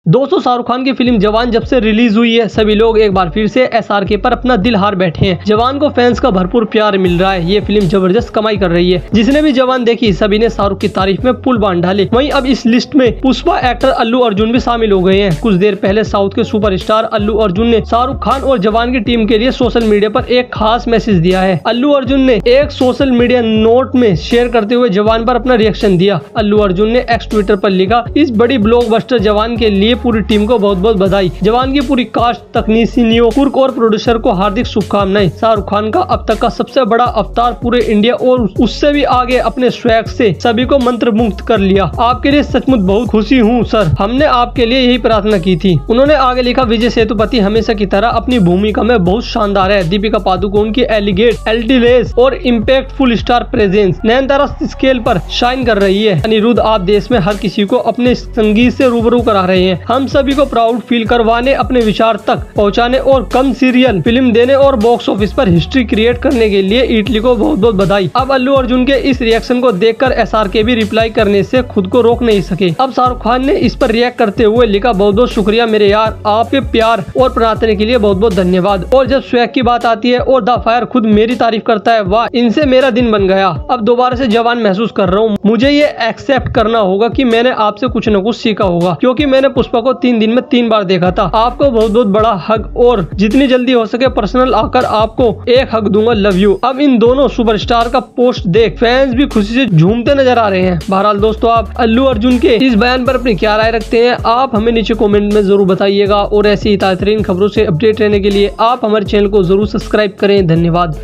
दोस्तों, शाहरुख खान की फिल्म जवान जब से रिलीज हुई है, सभी लोग एक बार फिर से एसआरके पर अपना दिल हार बैठे हैं। जवान को फैंस का भरपूर प्यार मिल रहा है। ये फिल्म जबरदस्त कमाई कर रही है। जिसने भी जवान देखी, सभी ने शाहरुख की तारीफ में पुल बांध डाले। वहीं अब इस लिस्ट में पुष्पा एक्टर अल्लू अर्जुन भी शामिल हो गए हैं। कुछ देर पहले साउथ के सुपरस्टार अल्लू अर्जुन ने शाहरुख खान और जवान की टीम के लिए सोशल मीडिया पर एक खास मैसेज दिया है। अल्लू अर्जुन ने एक सोशल मीडिया नोट में शेयर करते हुए जवान पर अपना रिएक्शन दिया। अल्लू अर्जुन ने एक्स ट्विटर पर लिखा, इस बड़ी ब्लॉकबस्टर जवान के लिए पूरी टीम को बहुत बहुत बधाई। जवान की पूरी कास्ट, तकनीशियों, कुर्क और प्रोड्यूसर को हार्दिक शुभकामनाएं। शाहरुख खान का अब तक का सबसे बड़ा अवतार पूरे इंडिया और उससे भी आगे अपने स्वैग से सभी को मंत्र मुक्त कर लिया। आपके लिए सचमुच बहुत खुशी हूँ सर, हमने आपके लिए यही प्रार्थना की थी। उन्होंने आगे लिखा, विजय सेतुपति हमेशा की तरह अपनी भूमिका में बहुत शानदार है। दीपिका पादुकोण की एलिगेट, एल्टीलेस और impactful star presence Nayanthara scale पर शाइन कर रही है। अनिरुद्ध आप देश में हर किसी को अपने संगीत से रूबरू करा रहे हैं। हम सभी को प्राउड फील करवाने, अपने विचार तक पहुंचाने और कम सीरियल फिल्म देने और बॉक्स ऑफिस पर हिस्ट्री क्रिएट करने के लिए इटली को बहुत बहुत बधाई। अब अल्लू अर्जुन के इस रिएक्शन को देखकर एसआरके भी रिप्लाई करने से खुद को रोक नहीं सके। अब शाहरुख खान ने इस पर रिएक्ट करते हुए लिखा, बहुत बहुत शुक्रिया मेरे यार, आपके प्यार और प्रार्थना के लिए बहुत बहुत धन्यवाद। और जब स्वैग की बात आती है और द फायर खुद मेरी तारीफ करता है, वाह, इनसे मेरा दिन बन गया। अब दोबारा से जवान महसूस कर रहा हूँ। मुझे ये एक्सेप्ट करना होगा कि मैंने आपसे कुछ न कुछ सीखा होगा, क्योंकि मैंने पुष्पा को 3 दिन में 3 बार देखा था। आपको बहुत बहुत बड़ा हग और जितनी जल्दी हो सके पर्सनल आकर आपको एक हग दूंगा, लव यू। अब इन दोनों सुपरस्टार का पोस्ट देख फैंस भी खुशी से झूमते नजर आ रहे हैं। बहरहाल दोस्तों, आप अल्लू अर्जुन के इस बयान पर अपनी क्या राय रखते हैं, आप हमें नीचे कमेंट में जरूर बताइएगा। और ऐसी ताज़ा खबरों से अपडेट रहने के लिए आप हमारे चैनल को जरूर सब्सक्राइब करें। धन्यवाद।